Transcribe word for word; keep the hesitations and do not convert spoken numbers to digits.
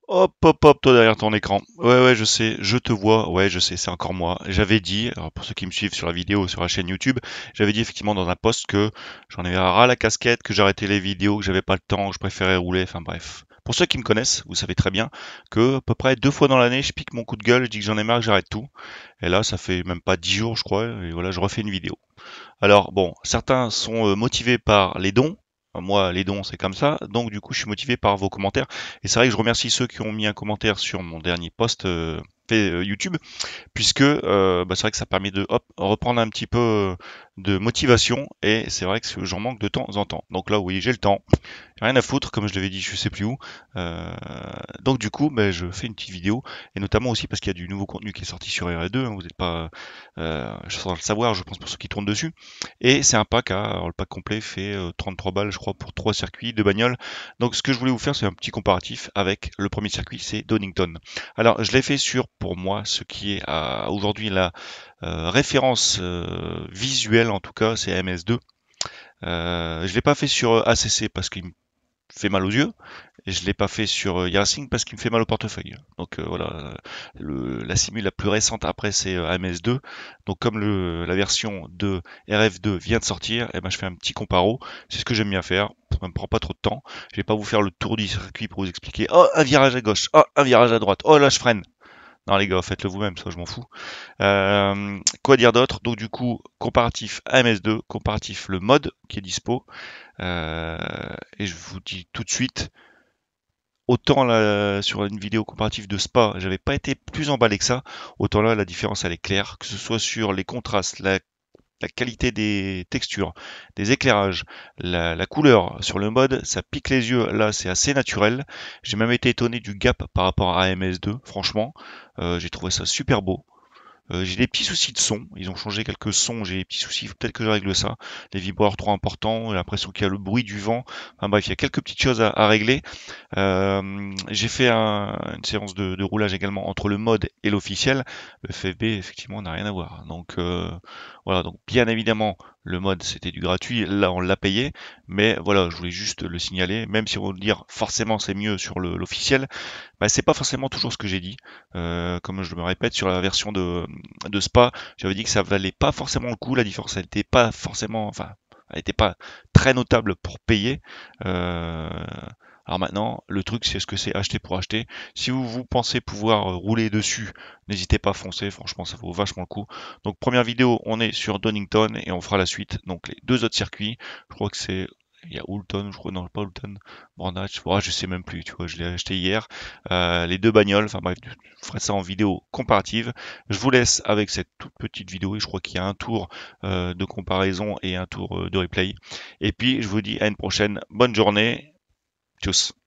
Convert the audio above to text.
Hop, hop, hop, toi derrière ton écran. Ouais, ouais, je sais, je te vois. Ouais, je sais, c'est encore moi. J'avais dit, alors pour ceux qui me suivent sur la vidéo, sur la chaîne YouTube, j'avais dit effectivement dans un post que j'en avais ras la casquette, que j'arrêtais les vidéos, que j'avais pas le temps, que je préférais rouler. Enfin bref. Pour ceux qui me connaissent, vous savez très bien que à peu près deux fois dans l'année, je pique mon coup de gueule, je dis que j'en ai marre, que j'arrête tout. Et là, ça fait même pas dix jours, je crois, et voilà, je refais une vidéo. Alors bon, certains sont euh, motivés par les dons. Moi, les dons, c'est comme ça. Donc, du coup, je suis motivé par vos commentaires. Et c'est vrai que je remercie ceux qui ont mis un commentaire sur mon dernier post euh, fait euh, YouTube, puisque euh, bah, c'est vrai que ça permet de hop, reprendre un petit peu euh, de motivation. Et c'est vrai que j'en manque de temps en temps. Donc là, oui, j'ai le temps. J'ai rien à foutre, comme je l'avais dit, je sais plus où. Euh, donc du coup, ben, je fais une petite vidéo, et notamment aussi parce qu'il y a du nouveau contenu qui est sorti sur R deux, hein, vous n'êtes pas euh, sans le savoir, je pense, pour ceux qui tournent dessus. Et c'est un pack, hein, alors le pack complet fait euh, trente-trois balles, je crois, pour trois circuits de bagnole. Donc ce que je voulais vous faire, c'est un petit comparatif avec le premier circuit, c'est Donington. Alors je l'ai fait sur, pour moi, ce qui est à- aujourd'hui la euh, référence euh, visuelle, en tout cas, c'est M S deux. Euh, je l'ai pas fait sur A C C parce qu'il me fait mal aux yeux, et je l'ai pas fait sur euh, Yacing parce qu'il me fait mal au portefeuille. Donc euh, voilà, le, la simule la plus récente après c'est euh, A M S deux. Donc comme le, la version de R F deux vient de sortir, et ben je fais un petit comparo. C'est ce que j'aime bien faire. Ça me prend pas trop de temps. Je vais pas vous faire le tour du circuit pour vous expliquer. Oh, un virage à gauche. Oh, un virage à droite. Oh là, je freine. Non les gars, faites-le vous-même, ça je m'en fous. Euh, quoi dire d'autre? Donc du coup, comparatif A M S deux, comparatif le mode qui est dispo. Euh, et je vous dis tout de suite, autant là, sur une vidéo comparative de Spa, j'avais pas été plus emballé que ça, autant là, la différence elle est claire, que ce soit sur les contrastes, la, la qualité des textures, des éclairages, la, la couleur sur le mode, ça pique les yeux, là c'est assez naturel. J'ai même été étonné du gap par rapport à M S deux, franchement, Euh, j'ai trouvé ça super beau. Euh, j'ai des petits soucis de son. Ils ont changé quelques sons. J'ai des petits soucis. Faut peut-être que je règle ça. Les vibreurs trop importants. J'ai l'impression qu'il y a le bruit du vent. Enfin bref, il y a quelques petites choses à, à régler. Euh, j'ai fait un- une séance de, de roulage également entre le mode et l'officiel. Le F F B, effectivement, n'a rien à voir. Donc euh, voilà. Donc bien évidemment, le mode c'était du gratuit. Là, on l'a payé. Mais voilà, je voulais juste le signaler. Même si on veut dire forcément c'est mieux sur le- l'officiel, bah, c'est pas forcément toujours ce que j'ai dit. Euh, comme je me répète, sur la version de, de Spa, j'avais dit que ça valait pas forcément le coup. La différence, elle n'était pas forcément, enfin, elle n'était pas très notable pour payer. Euh, alors maintenant, le truc, c'est ce que c'est acheter pour acheter. Si vous, vous pensez pouvoir euh, rouler dessus, n'hésitez pas à foncer. Franchement, ça vaut vachement le coup. Donc, première vidéo, on est sur Donington et on fera la suite. Donc, les deux autres circuits, je crois que c'est il y a Houlton, je crois, non, pas Houlton, Bornach, ouais, je sais même plus, tu vois, je l'ai acheté hier. Euh, les deux bagnoles, enfin bref, je ferai ça en vidéo comparative. Je vous laisse avec cette toute petite vidéo et je crois qu'il y a un tour euh, de comparaison et un tour euh, de replay. Et puis, je vous dis à une prochaine. Bonne journée. Tchuss.